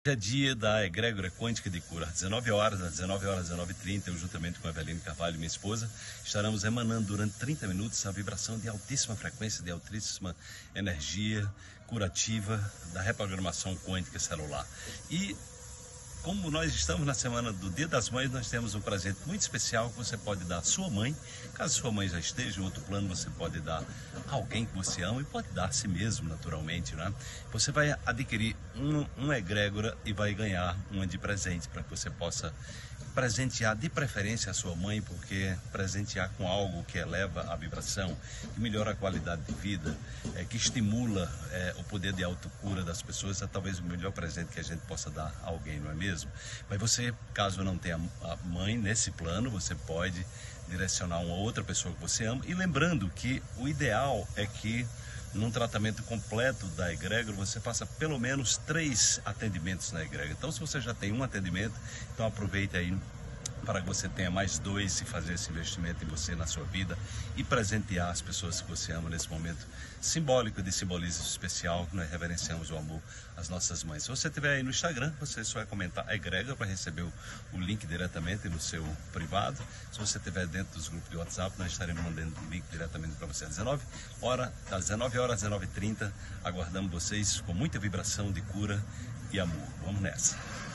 É dia da egrégora quântica de cura. Às 19 horas, às 19 horas, às 19h30, eu juntamente com a Eveline Carvalho, minha esposa, estaremos emanando durante 30 minutos a vibração de altíssima frequência, de altíssima energia curativa da reprogramação quântica celular. E como nós estamos na semana do Dia das Mães, nós temos um presente muito especial que você pode dar à sua mãe. Caso sua mãe já esteja em outro plano, você pode dar a alguém que você ama e pode dar a si mesmo, naturalmente, né? Você vai adquirir uma egrégora e vai ganhar uma de presente para que você possa presentear de preferência a sua mãe, porque presentear com algo que eleva a vibração, que melhora a qualidade de vida, que estimula o poder de autocura das pessoas, é talvez o melhor presente que a gente possa dar a alguém, não é mesmo? Mas você, caso não tenha a mãe nesse plano, você pode direcionar uma outra pessoa que você ama, e lembrando que o ideal é que num tratamento completo da egrégora, você faça pelo menos 3 atendimentos na egrégora. Então, se você já tem um atendimento, então aproveite aí para que você tenha mais 2 e fazer esse investimento em você, na sua vida, e presentear as pessoas que você ama nesse momento simbólico de simbolismo especial, que nós reverenciamos o amor às nossas mães. Se você estiver aí no Instagram, você só vai comentar egrégora para receber o link diretamente no seu privado. Se você estiver dentro dos grupos de WhatsApp, nós estaremos mandando o link diretamente para você às 19 horas, às 19h30, aguardamos vocês com muita vibração de cura e amor. Vamos nessa!